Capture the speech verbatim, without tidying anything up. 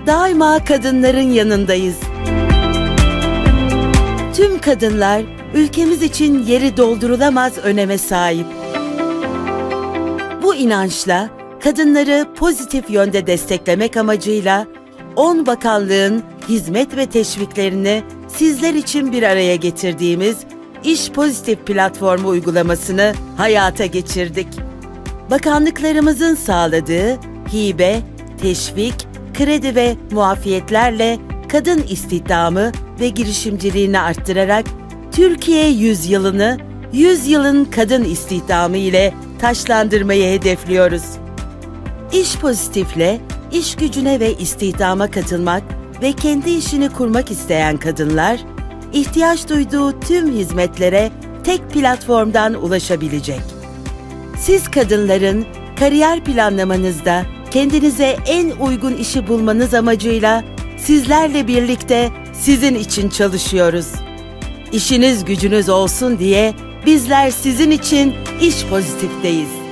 daima kadınların yanındayız. Tüm kadınlar ülkemiz için yeri doldurulamaz öneme sahip. Bu inançla kadınları pozitif yönde desteklemek amacıyla on bakanlığın hizmet ve teşviklerini sizler için bir araya getirdiğimiz İş Pozitif platformu uygulamasını hayata geçirdik. Bakanlıklarımızın sağladığı hibe, teşvik, kredi ve muafiyetlerle kadın istihdamı ve girişimciliğini arttırarak Türkiye yüzyılını yüzyılın kadın istihdamı ile taçlandırmayı hedefliyoruz. İş Pozitif'le iş gücüne ve istihdama katılmak ve kendi işini kurmak isteyen kadınlar, ihtiyaç duyduğu tüm hizmetlere tek platformdan ulaşabilecek. Siz kadınların kariyer planlamanızda kendinize en uygun işi bulmanız amacıyla sizlerle birlikte sizin için çalışıyoruz. İşiniz gücünüz olsun diye bizler sizin için İş Pozitif'teyiz.